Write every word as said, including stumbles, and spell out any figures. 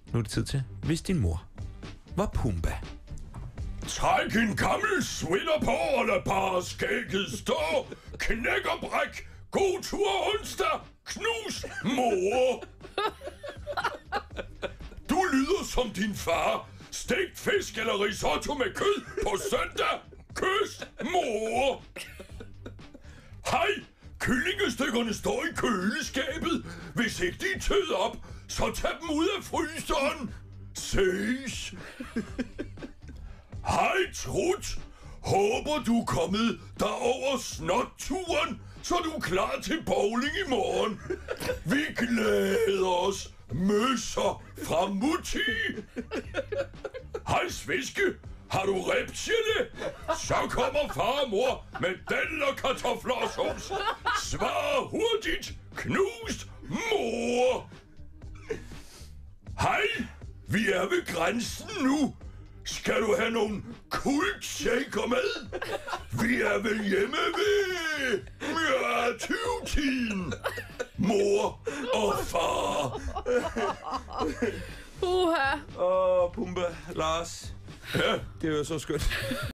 Nu er det tid til, hvis din mor var Pumba. Træk en gammel sweater på, og lad bare skægget stå. Knæk og bræk. God tur onsdag. Knus, mor. Du lyder som din far. Stegt fisk eller risotto med kød på søndag. Kys, mor. Hej, kyllingestykkerne står i køleskabet. Hvis ikke de er tøet op, så tag dem ud af fryseren. Ses. Hej, Trut. Håber du er kommet derover snotturen, så du er klar til bowling i morgen. Vi glæder os. Møsser fra Mutti. Hej, Sviske. Har du repchile? Så kommer far og mor med dalle og kartofler og sovs. Svar hurtigt. Knust, mor. Hej, vi er ved grænsen nu. Skal du have nogle kuldshaker med? Vi er vel hjemme ved ja, tyve-tiden. Mor og far. Uha. Åh, Pumba, Lars. Ja. Det var så skønt.